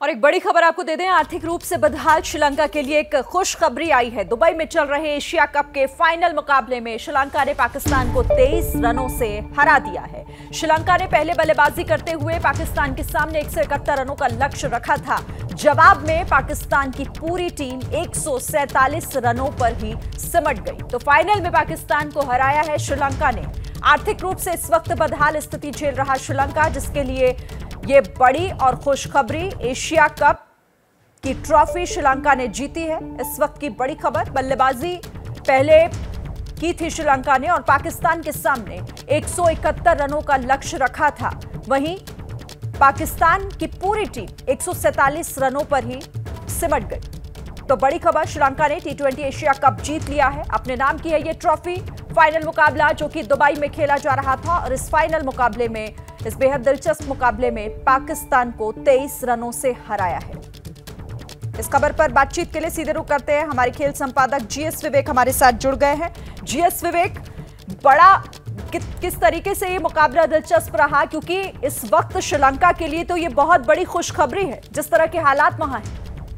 और एक बड़ी खबर आपको दे दें, आर्थिक रूप से बदहाल श्रीलंका के लिए एक खुशखबरी आई है। दुबई में चल रहे एशिया कप के फाइनल मुकाबले में श्रीलंका ने पाकिस्तान को 23 रनों से हरा दिया है। श्रीलंका ने पहले बल्लेबाजी करते हुए पाकिस्तान के सामने 171 रनों का लक्ष्य रखा था। जवाब में पाकिस्तान की पूरी टीम 147 रनों पर ही सिमट गई, तो फाइनल में पाकिस्तान को हराया है श्रीलंका ने। आर्थिक रूप से इस वक्त बदहाल स्थिति झेल रहा श्रीलंका, जिसके लिए ये बड़ी और खुशखबरी, एशिया कप की ट्रॉफी श्रीलंका ने जीती है। इस वक्त की बड़ी खबर, बल्लेबाजी पहले की थी श्रीलंका ने और पाकिस्तान के सामने 171 रनों का लक्ष्य रखा था। वहीं पाकिस्तान की पूरी टीम 147 रनों पर ही सिमट गई। तो बड़ी खबर, श्रीलंका ने T20 एशिया कप जीत लिया है, अपने नाम की है ये ट्रॉफी। फाइनल मुकाबला जो कि दुबई में खेला जा रहा था और इस फाइनल मुकाबले में, इस बेहद दिलचस्प मुकाबले में पाकिस्तान को 23 रनों से हराया है। इस खबर पर बातचीत के लिए सीधे रुख करते हैं, हमारे खेल संपादक GS विवेक हमारे साथ जुड़ गए हैं। GS विवेक, बड़ा किस तरीके से ये मुकाबला दिलचस्प रहा, क्योंकि इस वक्त श्रीलंका के लिए तो ये बहुत बड़ी खुशखबरी है जिस तरह के हालात वहां हैं।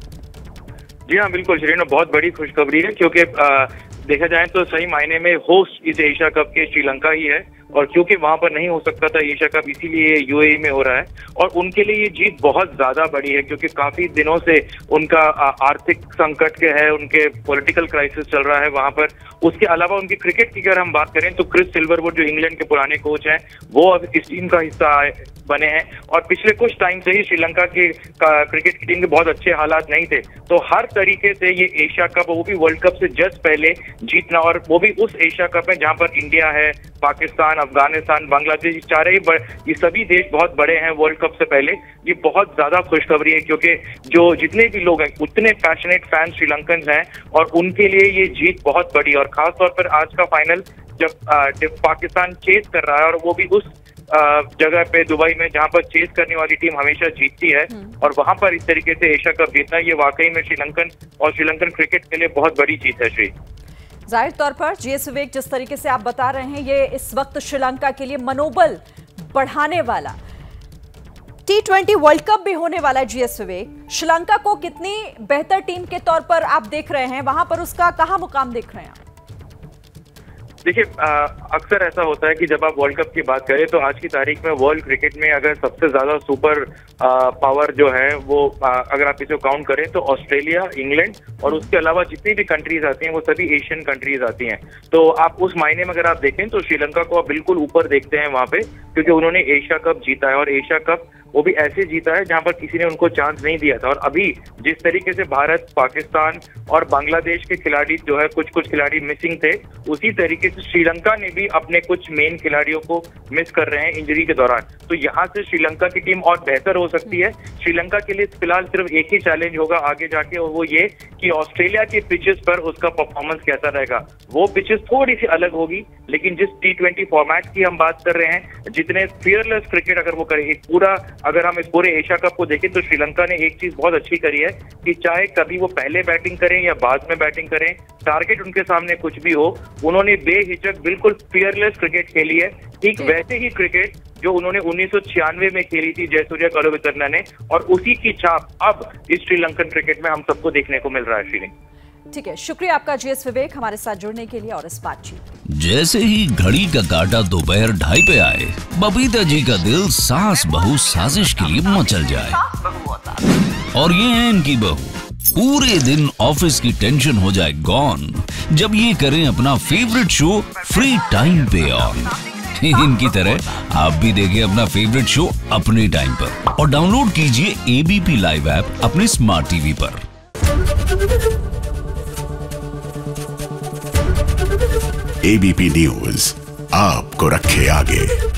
जी हाँ, बिल्कुल शरीना, बहुत बड़ी खुशखबरी है, क्योंकि देखा जाए तो सही मायने में होस्ट इस एशिया कप के श्रीलंका ही है। और क्योंकि वहां पर नहीं हो सकता था एशिया कप, इसीलिए UAE में हो रहा है। और उनके लिए ये जीत बहुत ज्यादा बड़ी है, क्योंकि काफी दिनों से उनका आर्थिक संकट के है, उनके पॉलिटिकल क्राइसिस चल रहा है वहां पर। उसके अलावा उनकी क्रिकेट की अगर हम बात करें तो क्रिस सिल्वरवुड, जो इंग्लैंड के पुराने कोच हैं, वो अब इस टीम का हिस्सा बने हैं। और पिछले कुछ टाइम से ही श्रीलंका की क्रिकेट की टीम के बहुत अच्छे हालात नहीं थे, तो हर तरीके से ये एशिया कप, वो भी वर्ल्ड कप से जस्ट पहले जीतना, और वो भी उस एशिया कप में जहां पर इंडिया है, पाकिस्तान, अफगानिस्तान, बांग्लादेश, ये सभी देश बहुत बड़े हैं वर्ल्ड कप से पहले। ये बहुत ज्यादा खुशखबरी है, क्योंकि जो जितने भी लोग हैं उतने पैशनेट फैन श्रीलंकन हैं, और उनके लिए ये जीत बहुत बड़ी। और खासतौर पर आज का फाइनल जब पाकिस्तान चेस कर रहा है, और वो भी उस जगह पे दुबई में जहां पर चेस करने वाली टीम हमेशा जीतती है, और वहां पर इस तरीके से एशिया कप जीतना, ये वाकई में श्रीलंकन क्रिकेट के लिए बहुत बड़ी जीत है। श्री, जाहिर तौर पर GS विवेक, जिस तरीके से आप बता रहे हैं, ये इस वक्त श्रीलंका के लिए मनोबल बढ़ाने वाला T20 वर्ल्ड कप भी होने वाला है। GS विवेक, श्रीलंका को कितनी बेहतर टीम के तौर पर आप देख रहे हैं, वहां पर उसका कहां मुकाम देख रहे हैं आप? देखिए, अक्सर ऐसा होता है कि जब आप वर्ल्ड कप की बात करें तो आज की तारीख में वर्ल्ड क्रिकेट में अगर सबसे ज्यादा सुपर पावर जो है वो अगर आप इसे काउंट करें तो ऑस्ट्रेलिया, इंग्लैंड और उसके अलावा जितनी भी कंट्रीज आती हैं वो सभी एशियन कंट्रीज आती हैं। तो आप उस मायने में अगर आप देखें तो श्रीलंका को आप बिल्कुल ऊपर देखते हैं वहां पे, क्योंकि उन्होंने एशिया कप जीता है, और एशिया कप वो भी ऐसे जीता है जहां पर किसी ने उनको चांस नहीं दिया था। और अभी जिस तरीके से भारत, पाकिस्तान और बांग्लादेश के खिलाड़ी जो है, कुछ खिलाड़ी मिसिंग थे, उसी तरीके से श्रीलंका ने भी अपने कुछ मेन खिलाड़ियों को मिस कर रहे हैं इंजरी के दौरान। तो यहाँ से श्रीलंका की टीम और बेहतर हो सकती है। श्रीलंका के लिए फिलहाल सिर्फ एक ही चैलेंज होगा आगे जाके, और वो ये कि ऑस्ट्रेलिया के पिचेस पर उसका परफॉर्मेंस कैसा रहेगा। वो पिचेस थोड़ी सी अलग होगी, लेकिन जिस T20 फॉर्मेट की हम बात कर रहे हैं, जितने फियरलेस क्रिकेट अगर वो करेगी पूरा, अगर हम इस पूरे एशिया कप को देखें तो श्रीलंका ने एक चीज बहुत अच्छी करी है कि चाहे कभी वो पहले बैटिंग करें या बाद में बैटिंग करें, टारगेट उनके सामने कुछ भी हो, उन्होंने बेहिचक बिल्कुल फियरलेस क्रिकेट खेली है। ठीक वैसे ही क्रिकेट जो उन्होंने 1996 में खेली थी जयसूर्या कलुवितरना ने, और उसी की छाप अब इस श्रीलंकन क्रिकेट में हम सबको देखने को मिल रहा है। श्री, ठीक है, शुक्रिया आपका GS विवेक हमारे साथ जुड़ने के लिए और इस बातचीत। जैसे ही घड़ी का काटा दोपहर 2:30 पे आए, बबीता जी का दिल सास बहू साजिश के लिए मचल जाए। और ये है इनकी बहू, पूरे दिन ऑफिस की टेंशन हो जाए गॉन जब ये करें अपना फेवरेट शो फ्री टाइम पे ऑन। इनकी तरह आप भी देखिए अपना फेवरेट शो अपने टाइम पर, और डाउनलोड कीजिए ABP लाइव ऐप अपने स्मार्ट टीवी पर। ABP न्यूज आपको रखे आगे।